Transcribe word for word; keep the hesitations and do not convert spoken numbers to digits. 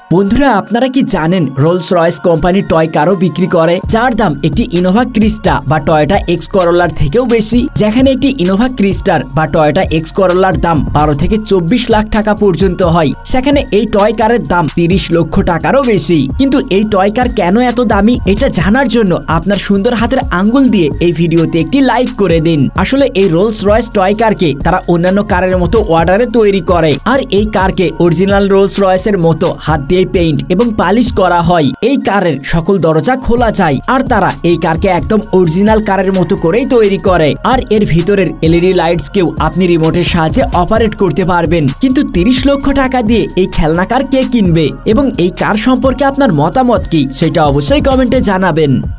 বন্ধুরা আপনারা কি জানেন রোলস রয়েস কোম্পানি টয় কারও বিক্রি করে যার দাম একটি ইনোভা ক্রিস্টা বা টয়োটা এক্স করোলার থেকেও বেশি। যেখানে একটি ইনোভা ক্রিস্টার বা টয়োটা এক্স করোলার দাম বারো থেকে চব্বিশ লাখ টাকা পর্যন্ত হয়, সেখানে এই টয় কারের দাম তিরিশ লক্ষ টাকারও বেশি। কিন্তু এই টয় কার কেন এত দামি এটা জানার জন্য আপনার সুন্দর হাতের আঙ্গুল দিয়ে এই ভিডিওতে একটি লাইক করে দিন। আসলে এই রোলস রয়েস টয় কারকে তারা অন্যান্য কারের মতো অর্ডারে তৈরি করে, আর এই কারকে অরিজিনাল রোলস রয়েসের মতো হাত দিয়ে পেইন্ট এবং পালিশ করা হয়। এই কারের সকল দরজা খোলা যায়, আর তারা এই কারকে একদম অরিজিনাল কারের মতো করেই তৈরি করে। আর এর ভিতরের এলইডি লাইটস কেও আপনি রিমোটের সাহায্যে অপারেট করতে পারবেন। কিন্তু তিরিশ লক্ষ টাকা দিয়ে এই খেলনা কার কে কিনবে এবং এই কার সম্পর্কে আপনার মতামত কি সেটা অবশ্যই কমেন্টে জানাবেন।